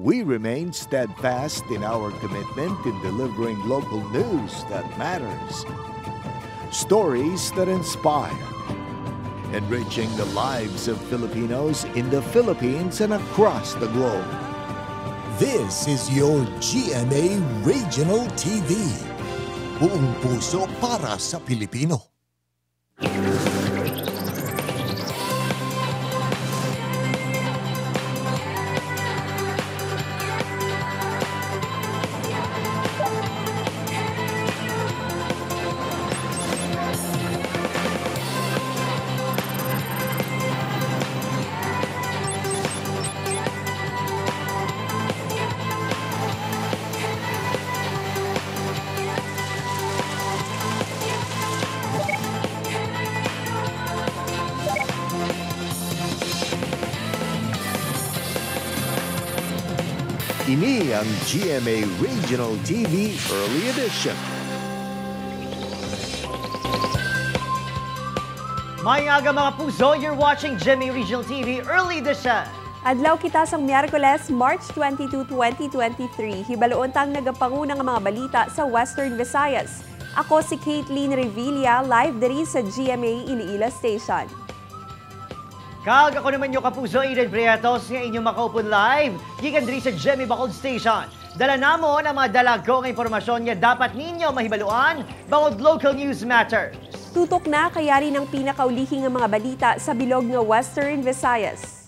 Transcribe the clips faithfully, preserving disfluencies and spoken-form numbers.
we remain steadfast in our commitment in delivering local news that matters, stories that inspire, enriching the lives of Filipinos in the Philippines and across the globe. This is your G M A Regional T V. Buong puso para sa Pilipino. Ini ang G M A Regional T V Early Edition. Mayang aga mga puso, you're watching G M A Regional T V Early Edition. Adlaw kita sang Miyerkules, March twenty-two, twenty twenty-three. Hibaloon tang nagapangunang mga balita sa Western Visayas. Ako si Caitlin Revilla, live diri sa G M A Iliila Station. Kag ako naman yung kapuso, Aiden Prietos, nga inyong makaupon live, gikan diri sa G M A Bacolod Station. Dala namon ang mga dalago ng impormasyon nga dapat ninyo mahibaluan bangod local news matters. Tutok na kayari ng pinakaulihing ng mga balita sa bilog nga Western Visayas.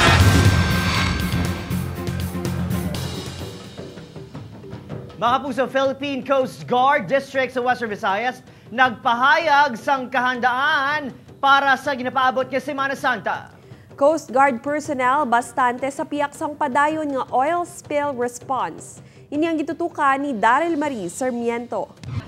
Mga puso, Philippine Coast Guard District sa Western Visayas nagpahayag sang kahandaan para sa ginapaabot kay Semana Santa. Coast Guard personnel bastante sa piyak sang padayon nga oil spill response. Ini ang gitutukan ni Daryl Marie Sarmiento.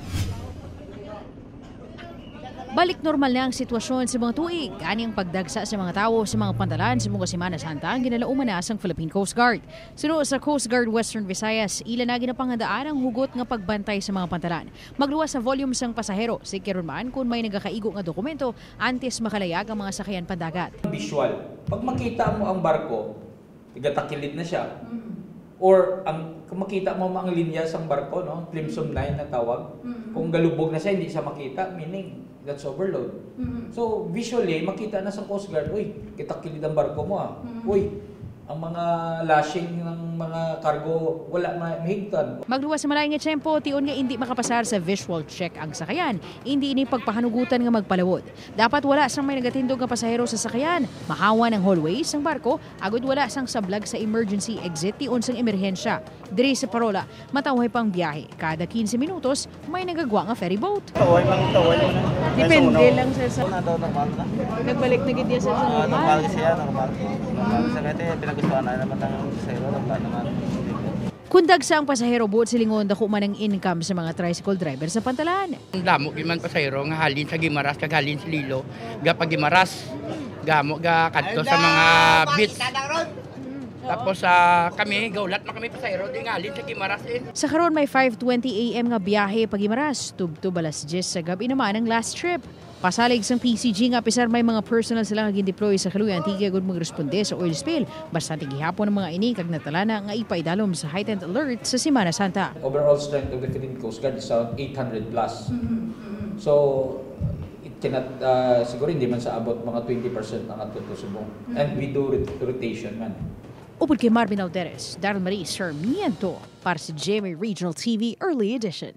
Balik normal na ang sitwasyon sa mga tuig. Ani ang pagdagsa sa mga tao sa mga pantalan sa mga Semana Santa ang ginalauman na sang Philippine Coast Guard. Suno sa Coast Guard Western Visayas, ila na ginapangandaan ang hugot nga pagbantay sa mga pantalan. Magluwas sa volume sang pasahero, si Keron man kung may nagakaigo nga dokumento antes makalayag ang mga sakyan pandagat. Visual. Pag makita mo ang barko, tigatakilid na siya. Or ang kung makita mo ang linya sang barko, no, Plimsoll nine na tawag. Kung galubog na siya, hindi siya makita, meaning that's overload. Mm-hmm. So, visually, makita na sa Coast Guard, uy, kitakilid ang barko mo ah. Mm-hmm. Uy, ang mga lashing ng mga cargo, wala na mahigtan. Magluwas sa malayang nga tiyempo, tiyon nga hindi makapasar sa visual check ang sakayan. Hindi ini pagpahanugutan nga magpalawod. Dapat wala sang may nagatindog nga pasahero sa sakayan. Mahawan ang hallways sang barko, agud wala sang sablag sa emergency exit tiyon sang emerhensya. Diri sa Parola, matawhay pang biyahe. Kada quince minutos, may nagagwa nga ferry boat. Taway lang, taway lang. Depende lang sa sa... Nagbalik na gid sa normal. Normal siya, normal. Sa kaya pinagustuhan na naman ang pasahero naman. Kundag sa ang pasahero boat silingon dako man ang income sa mga tricycle driver sa pantalan. Damo giman pasahero nga halin sa Gimaras kag halin sa Lilo, ga pag Gimaras, gamo ga kadto sa mga beach. Tapos sa uh, kami gaulat na kami pasahero di nga halin sa Gimaras eh. Sa karon may five twenty a m nga biyahe pag Gimaras, tubtub alas diyes sa gabi naman ang last trip. Pasalig sang P C G nga pisar may mga personal sila nga gin-deploy sa kaluyan tiga gud magresponde sa oil spill. Basta gihapon ng mga ini kag natalana nga ipaidalom sa heightened alert sa Semana Santa. Overall strength of the Philippine Coast Guard is around eight hundred plus. Mm-hmm. So it cannot uh, siguro hindi man sa abot mga twenty percent ang ato subong. Mm-hmm. And we do rotation man. Upod kay Marvin Alderes, Daryl Marie Sarmiento para sa G M A Regional T V Early Edition.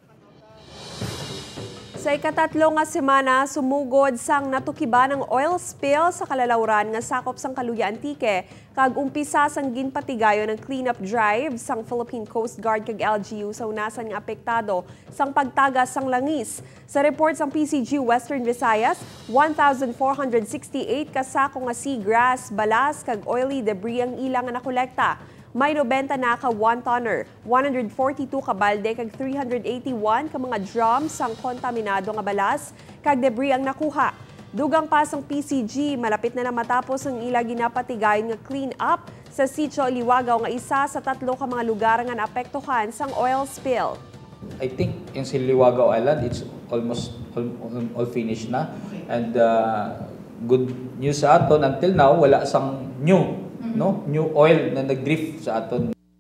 Sa ikatatlo nga semana, sumugod sang natukiba ng oil spill sa kalalawran nga sakop sang Kaluya Antique kag umpisa sang ginpatigayon ng cleanup drive sang Philippine Coast Guard kag L G U sa unasan nga apektado sang pagtagas sang langis. Sa report sang P C G Western Visayas, one thousand four hundred sixty-eight kasako nga seagrass, balas kag oily debris ang ilang nga nakolekta. May nobenta na ka one-tonner, one hundred forty-two ka balde kag three hundred eighty-one ka mga drums sang kontaminado nga balas kag debris ang nakuha. Dugang pa sang P C G, malapit na na matapos ang ila ginapatigayon nga clean up sa Sitio Liwagaw nga isa sa tatlo ka mga lugar nga naapektuhan sang oil spill. I think in Liwagaw Island, it's almost all, all finished na. And uh, good news sa aton, until now, wala sang new. No, new oil na nag-drift sa aton.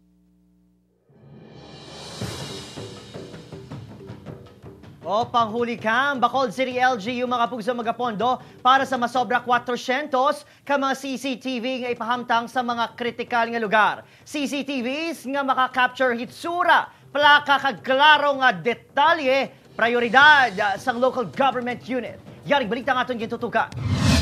O panghuli kam, Bacolod City L G U mga puso magapondo para sa masobra kwatro-siyentos ka mga C C T V nga ipahamtang sa mga kritikal nga lugar. C C T Vs nga maka-capture hitsura, plaka kag klaro nga detalye, prioridad uh, sa local government unit. Yaring balita nga itong gintutukan.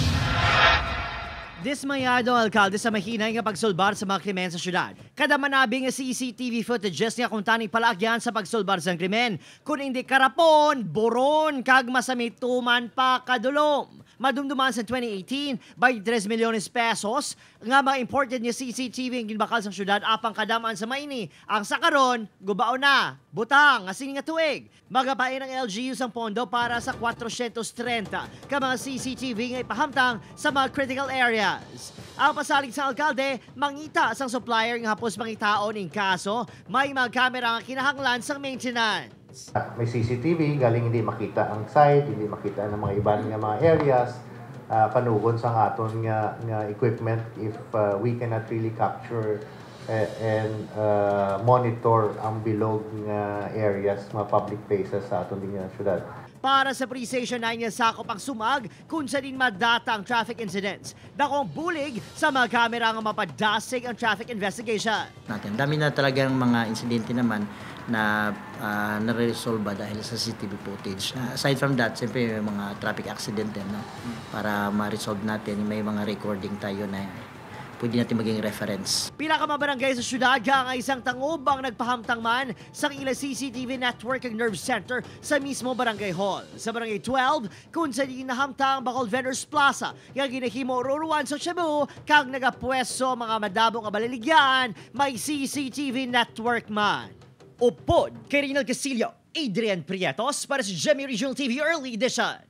Dismayado ang alkalde sa mahinay nga pagsulbar sa mga krimen sa syudad. Kada manabing nga C C T V footages nga kung tani palagyan sa pagsulbar sa krimen. Kung hindi karapon, buron, kag masamituman pa kadulom. Madumduman sa twenty eighteen, by tres milyones pesos, nga mga imported nga C C T V ang ginbakal sa syudad apang kadamaan sa maini. Ang sakaron, gubao na, butang, asin nga tuig. Magapain ang L G U sang pondo para sa kwatro-siyentos trenta ka mga C C T V nga ipahamtang sa mga critical areas. Ang pasalig sa alkalde, mangita sang supplier nga hapos mangitaon in kaso, may mga kamera nga kinahanglan sang maintenance. May C C T V, galing hindi makita ang site, hindi makita ang mga iban nga mga areas, uh, panugod sa aton nga, nga equipment if uh, we cannot really capture uh, and uh, monitor ang bilog nga areas, mga public places sa aton din nga syudad. Para sa Pre-Station nine nga sakop ang sumag kung sa din madata ang traffic incidents. Dakong bulig sa mga kamera nga mapadasig ang traffic investigation. Natin. Dami na talagang mga insidente naman na uh, nare-resolve dahil sa C C T V footage. Uh, aside from that, siyempre may mga traffic accident din, no? Para ma-resolve natin, may mga recording tayo na pwede natin maging reference. Pila ka mga barangay sa syudad nga isang tangubang nagpahamtang man sa ilang C C T V network ang nerve center sa mismo barangay hall. Sa barangay twelve, kung sa di nahamtang Bacolod Vendors Plaza, nga ginahimo ruruan sa Cebu, kang nagapwesto mga madabong nga balaligyan, may C C T V network man. Upod kay Rinal Castillo, Adrian Prietos para sa G M A Regional T V Early Edition.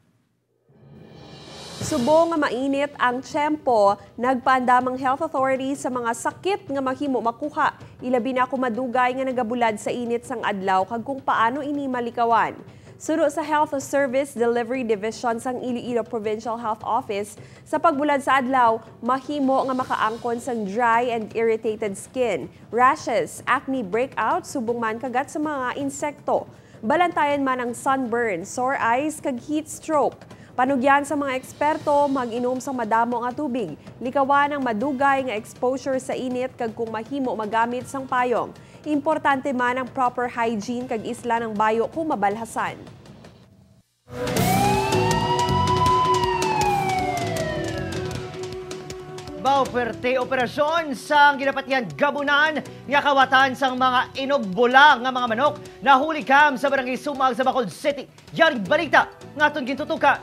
Subo nga mainit ang tiyempo, nagpaandamang health authorities sa mga sakit nga mahimo makuha. Ilabi na ako madugay nga nagabulad sa init sang adlaw kag kung paano ini malikawan. Suro sa Health Service Delivery Division sang Iloilo Provincial Health Office, sa pagbulad sa adlaw, mahimo nga makaangkon sang dry and irritated skin, rashes, acne breakout, subong man kagat sa mga insekto. Balantayan man ang sunburn, sore eyes, kag heat stroke. Panugyan sa mga eksperto, mag-inom sa madamo nga tubig. Likawan ang madugay nga exposure sa init kag kung mahimo magamit sang payong. Importante man ang proper hygiene kag isla ng bayo kung mabalhasan. Bauperte operasyon sa ginapatihan gabunan nga kawatan sang mga inugbulang nga mga manok na huli kam sa barangay Sumag sa Bacolod City. Yaring balita ngaton gintutukan.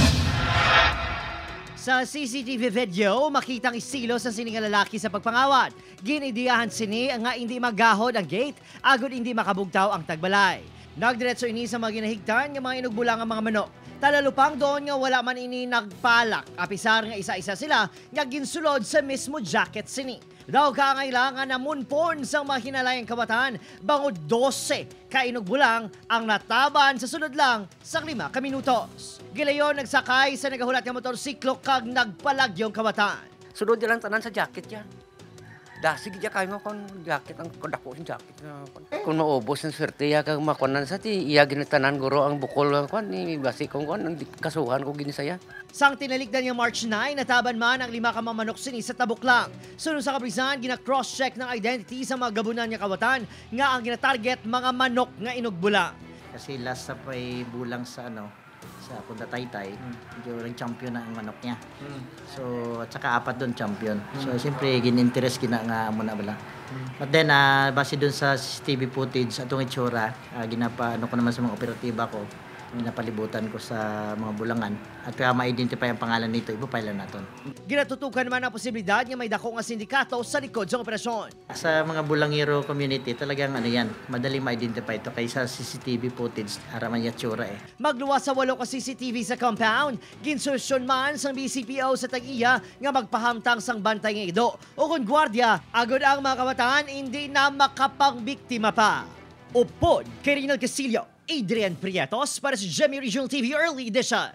Sa C C T V video, makitang isilo sa sining lalaki sa pagpangawat. Ginidiyahan sini nga hindi magahod ang gate, agud hindi makabugtaw ang tagbalay. Nagdiretso ini sa mga ginahigtan nga mga inugbulang ang mga manok. Talalupang doon nga wala man ini nagpalak. Apisar nga isa-isa sila nga ginsulod sa mismo jacket sini. Daw kangailangan na munpon sa mga hinalayang kawatan, bangod dose ka inugbulang ang nataban sa sunod lang sa lima ka minutos. Gilayon nagsakay sa nagahulat nga motorsiklo kag nagpalagyong kawatan. Sunod lang tanan sa jacket yan. Dasig iya kayo nga kung jacket ang kodako yung jacket. Kung maubos ang swerte, iya kang makunan sa ti, iya ginatanan guro ang bukol kung ni basi kung kung kasuhan ko ginisaya. Sang tinalikdan yung March nine, nataban man ang lima ka mamanok sini sa tabok lang. Sunod sa kaprisan, gina-cross-check ng identity sa mga gabunan niya kawatan nga ang gina-target mga manok nga inugbulang. Kasi last sa pa'y bulang sa ano, sa Punta Taytay, medyo rin champion na ang manok niya. Mm. So, at saka apat doon champion. Mm. So, siyempre, gin-interest kina nga muna bala. Mm. But then, uh, base doon sa C C T V footage, atong itsura, uh, ginapa, ano ko naman sa mga operatiba ko, napalibutan ko sa mga bulangan at kaya ma-identify ang pangalan nito, ipapile natin. Ginatutukan naman ang posibilidad nga may dako nga sindikato sa likod sa operasyon. Sa mga bulangero community, talagang ano yan, madaling ma-identify ito kaysa C C T V footage, haraman yung tsura eh. Magluwas sa walo ka C C T V sa compound, ginsusyon man sang B C P O sa Tag-iya nga magpahamtang sang bantay nga ido. O kung gwardiya, agad ang mga kabataan, hindi na makapangbiktima pa. Upod kay Rinal Castillo, Adrian Prietos para sa G M A Regional T V Early Edition.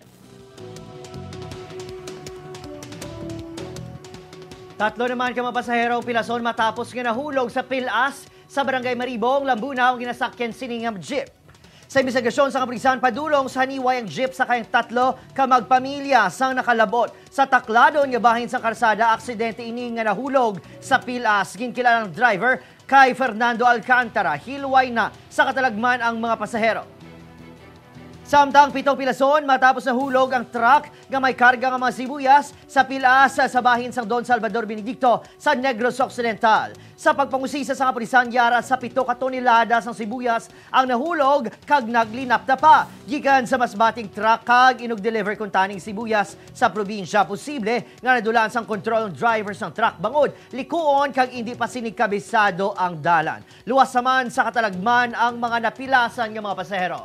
Tatlo naman ka mapasahero pilason matapos nga nahulog sa pilas sa Barangay Maribong, Lambunaw, ginasakyan sining jeep. Sa investigasyon sa kaprisan, padulong sa haniway ang jeep sa kayang tatlo ka magpamilya sang nakalabot. Sa taklado nga bahin sa karsada, aksidente ini nga nahulog sa pilas. Ginkilalang driver kay Fernando Alcantara. Hilway na sa katalagman ang mga pasahero. Samtang pitong pilason matapos nahulog ang truck nga may karga nga mga sibuyas sa pilas sa bahin sang Don Salvador Benedicto sa Negros Occidental. Sa pagpangusisa sa kapulisan, yara sa pito ka tonelada sang sibuyas ang nahulog kag naglinapta pa. Gikan sa masbating truck kag inog-deliver kun taning sibuyas sa probinsya. Posible nga nadulaan sang kontrol ng drivers ng truck bangod likuon kag hindi pa sinikabisado ang dalan. Luwas naman sa katalagman ang mga napilasan nga mga pasahero.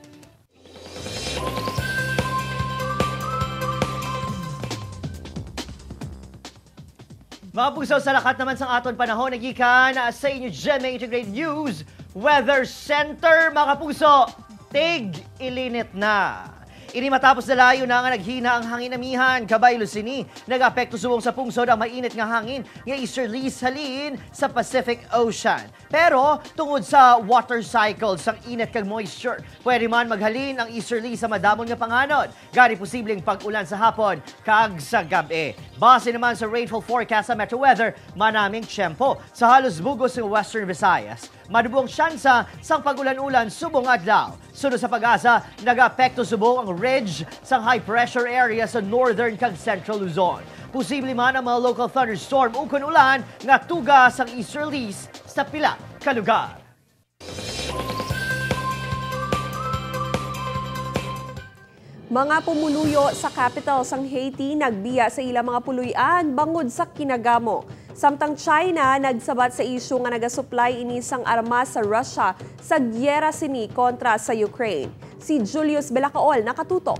Mga puso, sa lakat naman sa aton panahon, nagikan sa inyo G M A Integrated News Weather Center, mga puso, tig ilinit na. Ini matapos na layo na nga naghina ang hangin amihan, kabay Lucini, nag-apekto subong sa pungsod ang mainit nga hangin nga easterlies halin sa Pacific Ocean. Pero tungod sa water cycle sang init kag moisture, pwede man maghalin ang easterly sa madamon nga panganod. Gari posibleng pag-ulan sa hapon kag sa gabi. Base naman sa rainfall forecast sa Metro Weather, manaming tiyempo sa halos bugos ng Western Visayas. Madubong syansa sang pag-ulan-ulan subong adlaw. Sunod sa pag-asa, nag-apekto subong ang ridge sa high pressure area sa northern kag central Luzon. Posible man ang mga local thunderstorm ukon ulan nga tugas ang easterlies sa pila ka lugar. Mga pumuluyo sa capital sang Haiti nagbiya sa ilang mga puluyan bangod sa kinagamo. Samtang China nagsabat sa isyu nga nagasupply ini sang armas sa Russia sa gyera sini kontra sa Ukraine. Si Julius Belacaol nakatutok.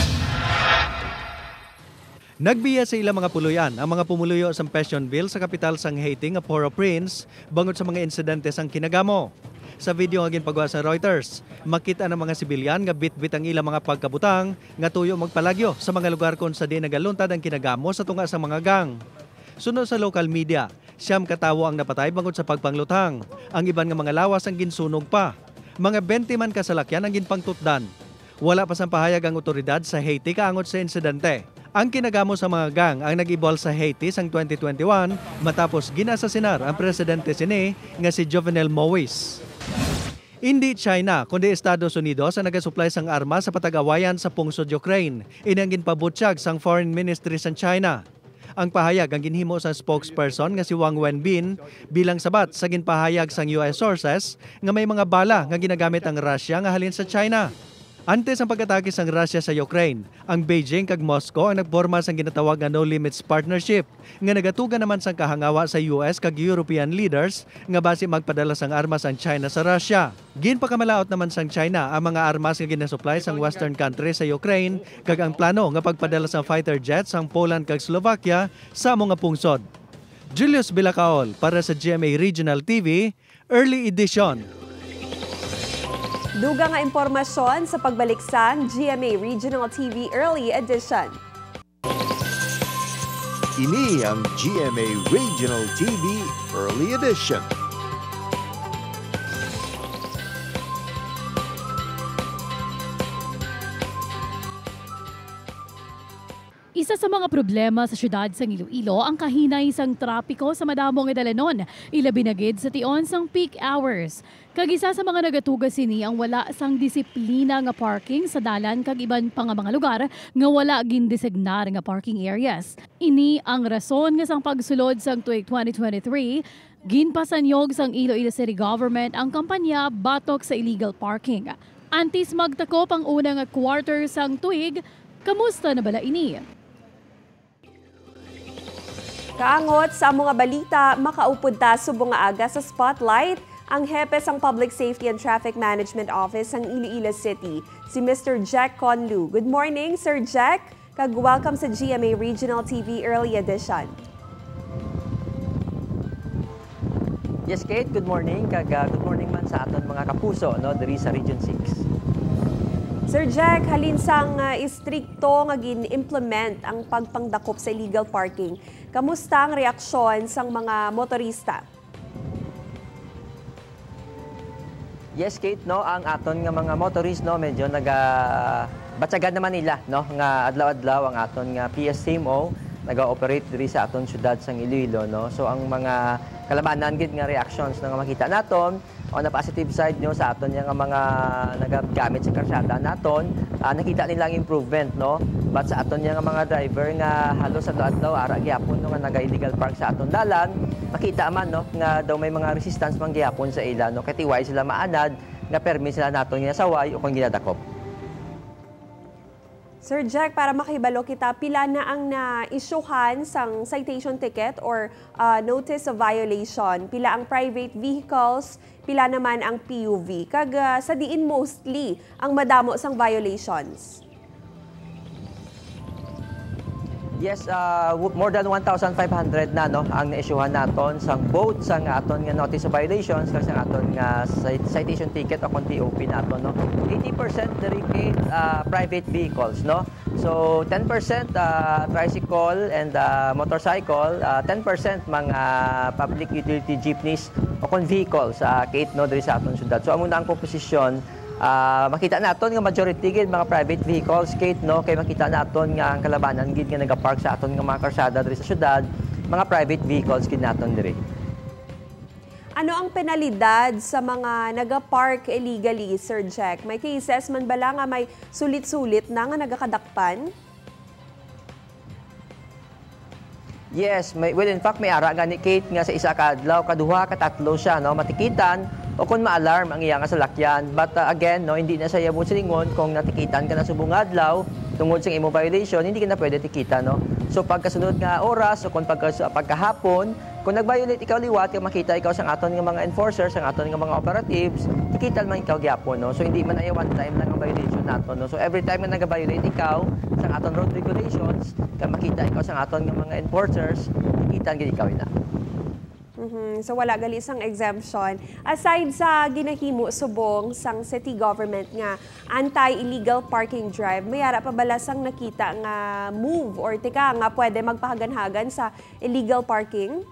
Nagbiya sa ilang mga puluyan ang mga pumuluyo sa Pétionville sa kapital sang Haiti nga Port-au-Prince bangod sa mga insidente sang kinagamo. Sa video nga ginpagawa sa Reuters, makita ng mga sibilyan nga bit-bit ang ilang mga pagkabutang nga tuyo magpalagyo sa mga lugar kung sa di nagaluntad ang kinagamo sa tunga sa mga gang. Sunod sa local media, siyam katawo ang napatay bangod sa pagpanglutang. Ang iban nga mga lawas ang ginsunog pa. Mga twenty man kasalakyan ang ginpangtutdan. Wala pa sang pahayag ang otoridad sa Haiti kaangot sa insidente. Ang kinagamo sa mga gang ang nag-ibol sa Haiti sang twenty twenty-one matapos ginasasinar ang presidente sini nga si Jovenel Moïse. Hindi China, kundi Estados Unidos ang nagasupply sang armas sa patag-awayan sa pungsod Ukraine. Inang ginpabutyag sang Foreign Ministry sa China. Ang pahayag ang ginhimo sa spokesperson nga si Wang Wenbin bilang sabat sa ginpahayag sang U S sources nga may mga bala nga ginagamit ang Russia nga halin sa China. Antes ang pagkatake sang Russia sa Ukraine, ang Beijing kag Moscow ang nagporma sang ginatawag nga No Limits Partnership nga nagatugan naman sang kahangawa sa U S kag European leaders nga base magpadala sang armas ang China sa Russia. Ginpakamalaot naman sang China ang mga armas nga ginasupply sang western country sa Ukraine kag ang plano nga pagpadala sang fighter jets sang Poland kag Slovakia sa mga pungsod. Julius Belacaol para sa G M A Regional T V, Early Edition. Duga nga impormasyon sa pagbaliksan G M A Regional T V Early Edition. Ini ang G M A Regional T V Early Edition. Isa sa mga problema sa syudad sang Iloilo ang kahinay sang trapiko sa madamong edalanon, ilabi na gid sa tion sang peak hours. Kag isa sa mga nagatugas sini ang wala sang disiplina nga parking sa dalan kag iban pa nga mga lugar nga wala gindesignar nga parking areas. Ini ang rason nga sang pagsulod sang tuig twenty twenty-three, ginpasanyog sang Iloilo City Government ang kampanya Batok sa Illegal Parking. Antes magtakop ang unang quarter sang tuig, kamusta na bala ini? Kaangot sa mga balita, makaupod ta subong nga aga sa spotlight ang hepe sang Public Safety and Traffic Management Office ng Iloilo City, si Mister Jack Conlu. Good morning, Sir Jack. Kag welcome sa G M A Regional T V Early Edition. Yes, Kate. Good morning. Kag uh, good morning man sa aton mga kapuso no diri sa Region six. Sir Jack, halin sang uh, istrikto nga gin-implement ang pagpangdakop sa illegal parking. Kamusta ang reaksyon sang mga motorista? Yes, Kate, no, ang aton nga mga motorist, no, medyo naga batsagan naman nila, no, nga adlaw-adlaw ang aton nga P S C M O naga-operate diri sa aton syudad sang Iloilo, no. So ang mga kalabanan gid nga reactions nga makita naton on the positive side, no, sa aton nga mga nagagamit sa karsada naton, uh, nakita nila ang improvement, no. But sa aton nga mga driver nga halos adlaw-adlaw ara gyapon no, nga naga-illegal park sa aton dalan, makita man, no, nga daw may mga resistance man gyapon sa ila, no, kay tiway sila maanad nga permi sila naton nga saway o kung ginadakop. Sir Jack, para makahibalo kita, pila na ang na-isyuhan sang citation ticket or uh, notice of violation? Pila ang private vehicles, pila naman ang P U V? Kag uh, sa diin mostly ang madamo sang violations? Yes, uh, more than one thousand five hundred na, no, ang na-issuehan naton sang both sang aton nga notice of violations kasi sang aton nga citation ticket o kung T O P naton, no. eighty percent dedicate uh, private vehicles, no. So ten percent uh, tricycle and uh, motorcycle, uh, ten percent mga public utility jeepneys o kung vehicles sa uh, Kate, no, diri sa aton syudad. So amo na ang composition. Uh, makita naton nga majority gid mga private vehicles, Kate, no, kay makita naton nga ang kalabanan gid nga nagapark sa aton nga mga karsada diri sa syudad, mga private vehicles gid naton diri. Ano ang penalidad sa mga nagapark illegally, Sir Jack? May cases man bala nga may sulit-sulit na nga nagakadakpan? Yes, may, well in fact may ara gani, Kate, nga sa isa ka adlaw kaduha ka tatlo siya, no, matikitan o kung ma-alarm ang iya nga salakyan. But uh, again, no, hindi na sa yabon silingon kung natikitan ka na subong adlaw tungod sa imong violation, hindi ka na pwede tikita, no. So pagkasunod nga oras o kung pagka, pagkahapon, kung nag-violate ikaw liwat, kung makita ikaw sa aton nga mga enforcers, sa aton nga mga operatives, tikitan man ikaw gyapon, no. So hindi man ay one time lang ang violation naton, no. So every time na nag-violate ikaw sa aton road regulations, kung makita ikaw sa aton nga mga enforcers, tikitan gid ikaw ina. Mm-hmm. So wala gali sang exemption. Aside sa ginahimo subong sang city government nga anti-illegal parking drive, may ara pa bala sang nakita nga move or tika nga pwede magpahaganhagan sa illegal parking?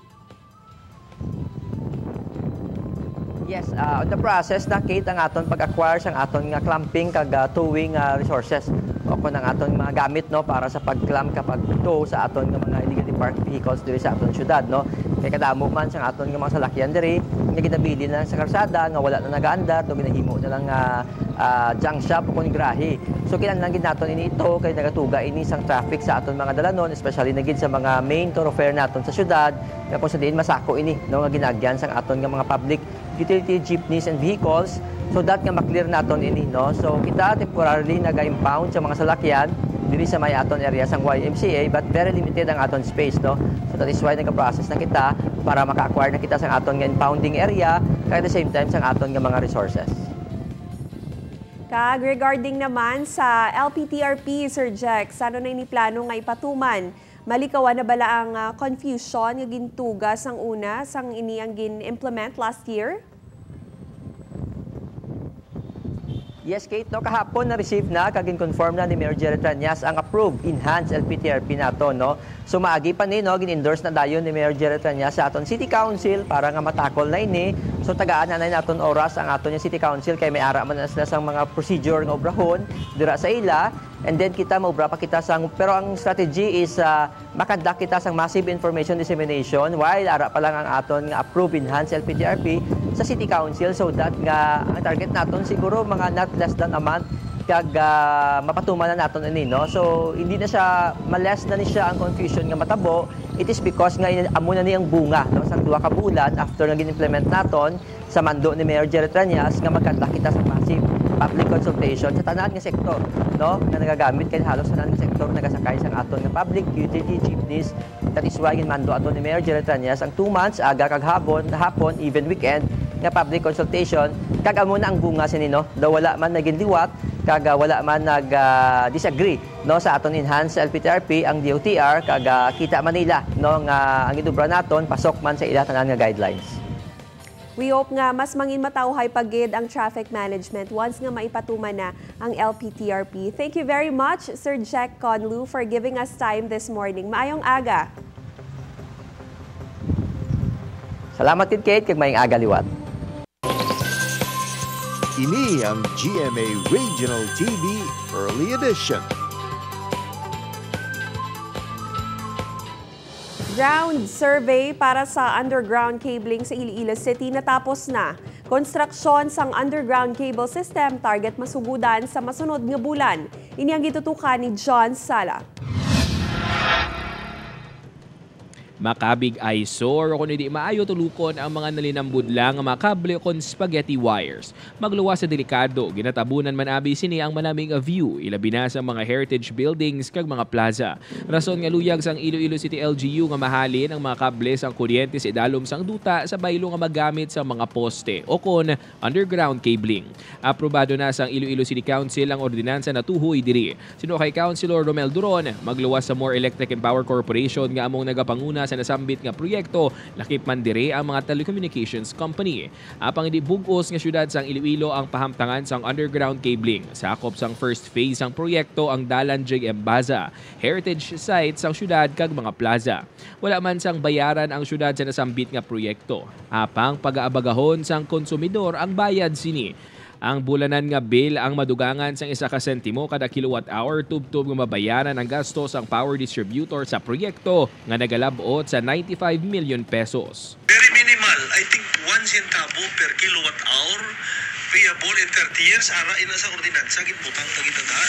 Yes, uh, on the process na, Kate, ang aton pag-acquire sang aton nga clamping kag uh, towing uh, resources o kung ang aton mga gamit, no, para sa pag-clamp kapag tow sa aton nga mga illegally parked vehicles diri sa aton syudad, no. Kay kadamo man sang aton nga mga salakyan diri nga ginabili na sa karsada nga wala na nagaandar do ginahimo na lang uh, uh, junk shop o kung grahe. So kinahanglan gid naton ini ito kay nagatuga ini sang traffic sa aton mga dalanon, especially na gid sa mga main thoroughfare naton sa syudad nga kung sa diin masako ini, no, nga ginagyan sang aton nga mga public utility jeepneys and vehicles, so that nga maklear naton ini, no. So kita temporarily naga-impound sa mga salakyan diri sa may aton area sang Y M C A, but very limited ang aton space, no. So that is why nagka-process na kita para maka-acquire na kita sang aton nga impounding area kaya at the same time sang aton nga mga resources. Kag regarding naman sa L P T R P, Sir Jack, sano na ini plano nga ipatuman? Malikawan na bala ang uh, confusion nga gintuga sang una sang ini ang gin-implement last year? Yes, Kate, no, kahapon na-receive na, kagin confirm na ni Mayor Jerry Tranyas ang approved enhanced L P T R P nato, no. So maagi pa ni, no, gin-endorse na dayon ni Mayor Jerry Tranyas sa aton City Council para nga matakol na ini. So tagaan na na naton oras ang aton yung City Council kay may ara man na sila sang mga procedure nga obrahon dira sa ila. And then kita maubra pa kita sang, pero ang strategy is uh, makandak kita sang massive information dissemination while ara pa lang ang aton nga approved enhanced L P T R P sa City Council, so that nga ang target naton siguro mga not less than a month kag uh, mapatuman na naton ini, no. So hindi na siya maless na ni siya ang confusion nga matabo. It is because nga amo na niyang bunga, no, sa duha ka bulan after nga gin-implement naton sa mando ni Mayor Jerry Tranyas nga magkandak kita sa massive public consultation sa tanan nga sektor, no, nga nagagamit kay halos sa tanan nga sektor nagasakay sang aton nga public utility jeepneys. That is why ginmando aton ni Mayor Jerry Tranyas ang two months aga kag hapon, hapon even weekend nga public consultation kag amo na ang bunga sini, no. Daw wala man naging liwat kag uh, wala man nag uh, disagree, no, sa aton enhanced L P T R P ang D O T R kag uh, kita Manila, no, nga ang idubra naton pasok man sa ila tanan nga guidelines. We hope nga mas mangin matawhay pagid ang traffic management once nga maipatuman na ang L P T R P. Thank you very much, Sir Jack Conlu, for giving us time this morning. Maayong aga. Salamat kid Kate, kag maayong aga liwat. Ini ang G M A Regional T V Early Edition. Ground survey para sa underground cabling sa Iloilo City natapos na. Konstruksyon sang underground cable system target masugudan sa masunod nga bulan. Ini ang gitutukan ni John Sala. Makabig I S O or kung hindi maayo tulukon ang mga nalinambud lang ang mga kable kon spaghetti wires. Magluwas sa delikado, ginatabunan man abi sini ang manaming a view, ilabi na sa mga heritage buildings kag mga plaza. Rason nga luyag sang Iloilo City L G U nga mahalin ang mga kable sang kuryente sa idalom sang duta sa baylo nga magamit sa mga poste o kon underground cabling. Aprobado na sang Iloilo City Council ang ordinansa na tuhoy diri. Sino kay Councilor Romel Duron, magluwas sa More Electric and Power Corporation nga among nagapanguna sa nasambit nga proyekto, lakip man dire ang mga telecommunications company. Apang hindi bugos nga syudad sang Iloilo ang pahamtangan sang underground cabling. Sakop sang first phase sang proyekto ang Dalan J M Baza, heritage site sang syudad kag mga plaza. Wala man sang bayaran ang syudad sa nasambit nga proyekto. Apang pag-aabagahon sang konsumidor ang bayad sini. Ang bulanan nga bill ang madugangan sang isa ka sentimo kada kilowatt hour tubtob nga mabayaran ang gastos ang power distributor sa proyekto nga nagalabot sa ninety-five million pesos. Very minimal. I think one centavo per kilowatt hour payable in thirty years. Ara ina sa ordinansa gibutang tagitaga.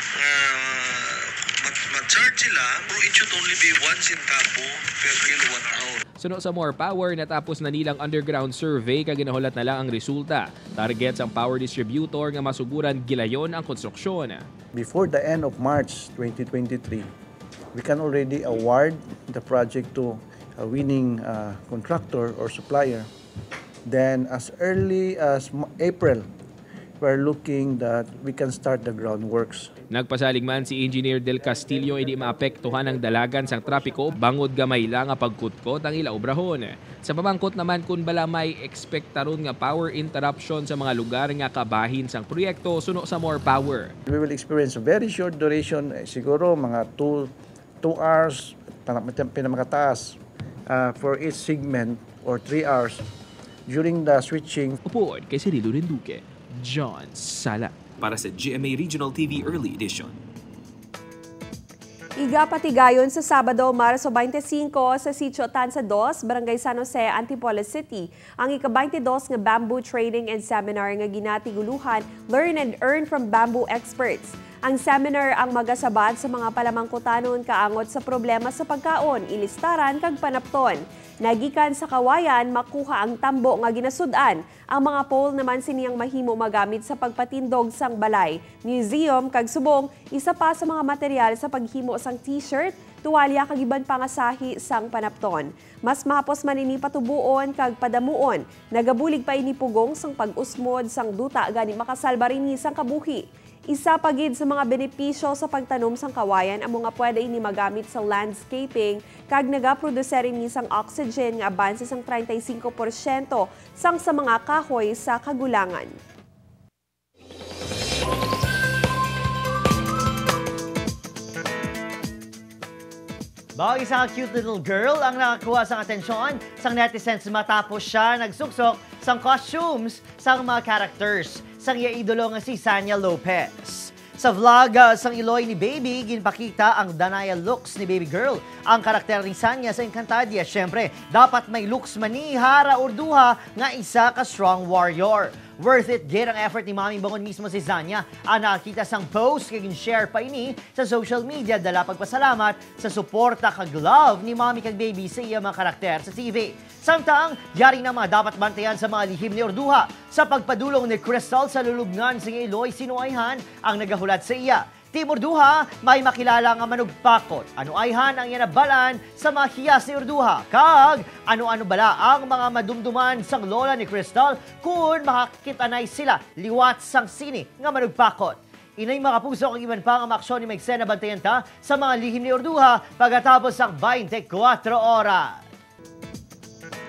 Uh, ma-charge sila, pero it should only be one centavo per kilowatt hour. Suno sa More Power, natapos na nilang underground survey kag ginahulat na lang ang resulta. Target ang power distributor nga masuguran gilayon ang konstruksyon. Before the end of March twenty twenty-three, we can already award the project to a winning uh, contractor or supplier. Then as early as April, we're looking that we can start the groundworks. Nagpasalig man si Engineer Del Castillo hindi maapektuhan ang dalagan sang trapiko bangod gamay lang nga pagkutkot ang ila obrahon. Sa pamangkot naman kung bala may ekspektaron nga power interruption sa mga lugar nga kabahin sang proyekto suno sa More Power. We will experience a very short duration, eh, siguro mga two hours pinamakataas uh, for each segment or three hours during the switching. Upuod kay Cirilo Rinduque, John Sala. Para sa G M A Regional T V Early Edition. Iga patigayon sa Sabado, Marso twenty-five sa Sitio Tanza two, Barangay San Jose, Antipolo City, ang ika-twenty-two nga Bamboo Training and Seminar nga ginatiguluhan Learn and Earn from Bamboo Experts. Ang seminar ang magasabad sa mga palamangkutanon kaangot sa problema sa pagkaon, ilistaran kag panapton. Nagikan sa kawayan, makuha ang tambo nga ginasudan. Ang mga pole naman siniyang mahimo magamit sa pagpatindog sang balay, museum kag subong, isa pa sa mga material sa paghimo sang t-shirt, tuwalya kag iban pangasahi sang panapton. Mas mahapos man ini patubuon kag padamuon. Nagabulig pa ini pugong sang pag-usmod sang duta gani makasalba rin ni sang kabuhi. Isa pagid sa mga benepisyo sa pagtanom sang kawayan ang mga pwede ini magamit sa landscaping kag nagaproduser ini sang oxygen nga abanse sang thirty-five percent sang sa mga kahoy sa kagulangan. Bawang isang cute little girl ang nakakuha sang atensyon sang netizens matapos siya nagsuksok sang costumes sang mga characters sang iya idolo nga si Sanya Lopez. Sa vlog uh, sang Iloy ni Baby, ginpakita ang Danaya looks ni Baby Girl. Ang karakter ni Sanya sa Encantadia, syempre, dapat may looks mani, hara or duha nga isa ka strong warrior. Worth it gid ang effort ni Mami Bangon mismo si Zanya. Ang nakakita sang post kagin share pa ini sa social media dala pagpasalamat sa suporta kag love ni Mami kag Baby sa iya mga karakter sa T V. Samtang, yari na mga dapat bantayan sa mga lihim ni Orduha sa pagpadulong ni Crystal sa lulubngan sa Iloy Sinuayhan ang nagahulat sa iya. Team Orduha, may makilala nga manugpakot. Ano ayhan ang yanabalan sa mga hiyas ni Orduha? Kag, ano-ano bala ang mga madumduman sang lola ni Crystal kung makakitanay sila liwat sang sini nga manugpakot. Inay mga puso kang iban pa ang aksyon ni Magsena bantayan ta sa mga lihim ni Orduha pagkatapos ang twenty-four oras.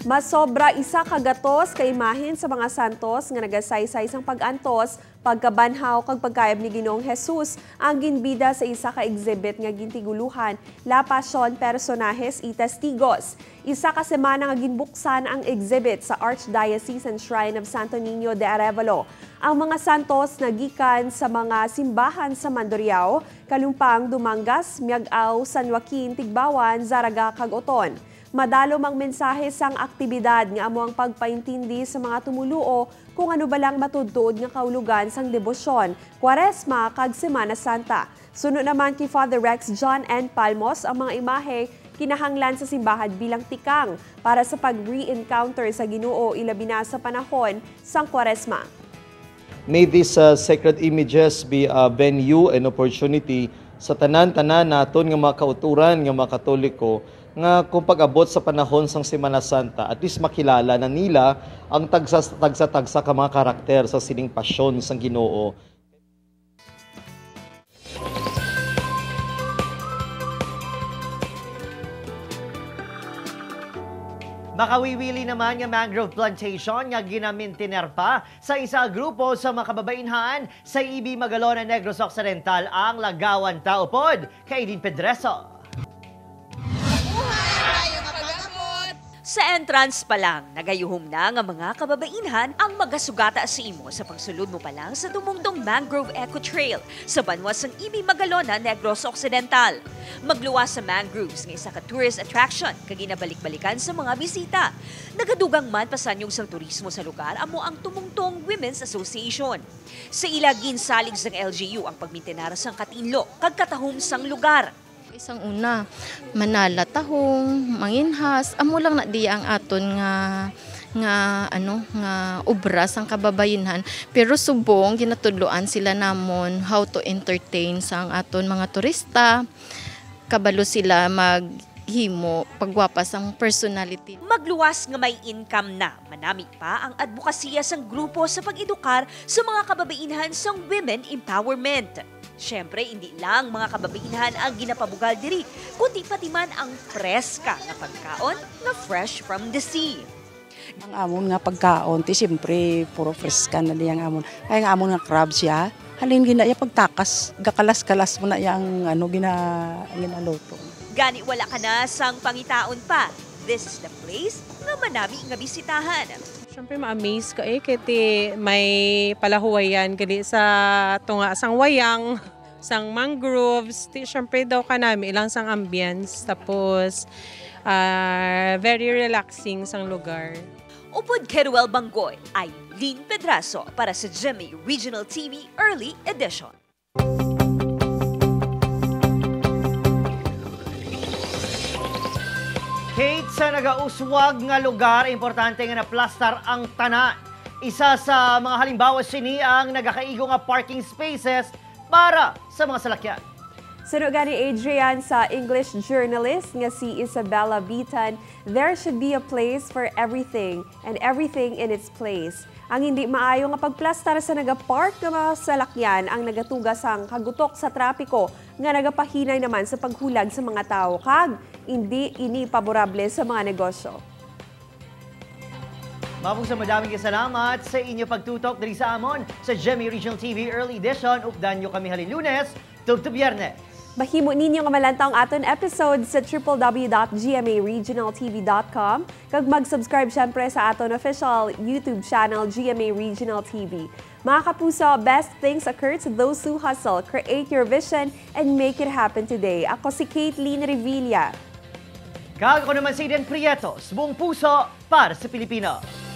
Mas sobra isa kagatos ka imahen sa mga santos nga nagasaysay sang pag-antos, pagkabanhaw kag pagkayab ni Ginoong Jesus ang ginbida sa isa ka exhibit nga gintiguluhan, La Pasyon Personajes y Testigos. Isa ka semana nga ginbuksan ang exhibit sa Archdiocesan Shrine of Santo Niño de Arevalo. Ang mga santos nagikan sa mga simbahan sa Mandurriao, Kalumpang, Dumangas, Miagaw, San Joaquin, Tigbawan, Zaraga kag Oton. Madalo mang mensahe sang aktibidad nga amo ang pagpaintindi sa mga tumuluo kung ano balang matudtod nga kaulugan sang debosyon, Kwaresma kag Semana Santa. Sunod naman kay Father Rex John N. Palmos ang mga imahe kinahanglan sa simbahan bilang tikang para sa pag-re-encounter sa Ginoo ilabi na sa panahon sang Kwaresma. May these uh, sacred images be a venue and opportunity sa tanan-tanan naton nga mga kauturan nga mga Katoliko nga kung pag-abot sa panahon sang Semana Santa, at least makilala na nila ang tagsa-tagsa ka mga karakter sa sining pasyon sang Ginoo. Makawiwili naman nga mangrove plantation nga ginamintiner pa sa isa grupo sa mga kababainhan sa I B Magalona, Negros Occidental ang Lagawan Taupod. Kay Edin Pedreso. Sa entrance pa lang, nagayuhom na nga mga kababainhan ang magasugata sa imo sa pagsulod mo pa lang sa dumungdong Mangrove Eco Trail sa banwas ng I B Magalona, Negros Occidental. Magluwas sa mangroves ng isa ka tourist attraction kag ginabalik-balikan sa mga bisita. Nagadugang man pasanyog sang turismo sa lugar amo ang Tumungtong Women's Association. Sa ila ginsalig sang L G U ang pagmintenar sang katinlo kag katahom sang lugar. Isang una, manala tahong, manginhas, amo lang na diya ang aton nga nga ano nga obra sang kababayenhan, pero subong ginatudloan sila namon how to entertain sang aton mga turista, kabalo sila mag himo pagwapas ang personality. Magluwas nga may income na, manami pa ang advokasya sang grupo sa pag-edukar sa mga kababainhan sang women empowerment. Siyempre, hindi lang mga kababainhan ang ginapabugal diri, kundi pati man ang preska na pagkaon na fresh from the sea. Ang amon nga pagkaon, ti siyempre puro freska na diyang amon. Ay ang amon nga crab siya, halin gina ya pagtakas, gakalas-kalas mo na yang ano gina ginaloto. Gani wala ka na sang pangitaon pa. This is the place nga manami nga bisitahan. Siyempre ma-amaze ka eh, kasi may palahuwayan kadi sa tunga sang wayang, sang mangroves, siyempre daw ka namin ilang sang ambience, tapos uh, very relaxing sang lugar. Upod Keruel Banggoy, ay Lynn Pedraso para sa G M A Regional T V Early Edition. Kate, sa nagauswag nga lugar, importante nga naplastar ang tanan. Isa sa mga halimbawa sini ang nagakaigo nga parking spaces para sa mga salakyan. Sunog gani Adrian sa English journalist nga si Isabella Bitan, there should be a place for everything and everything in its place. Ang hindi maayo nga pagplastar sa nagapark nga mga salakyan ang nagatugas ang kagutok sa trapiko nga nagapahinay naman sa paghulag sa mga tao kag hindi ini paborable sa mga negosyo. Mabong sa madaming salamat sa inyo pagtutok diri sa amon sa G M A Regional T V Early Edition. Updan nyo kami halin Lunes, tub to Biyernes. Mahimo ninyo nga malantaw ang aton episode sa w w w dot g m a regional t v dot com kag mag-subscribe syempre sa aton official YouTube channel G M A Regional T V. Mga kapuso, best things occur to those who hustle. Create your vision and make it happen today. Ako si Caitlin Revilla. Kag ako naman si Eden Prietos, buong puso para sa Pilipino.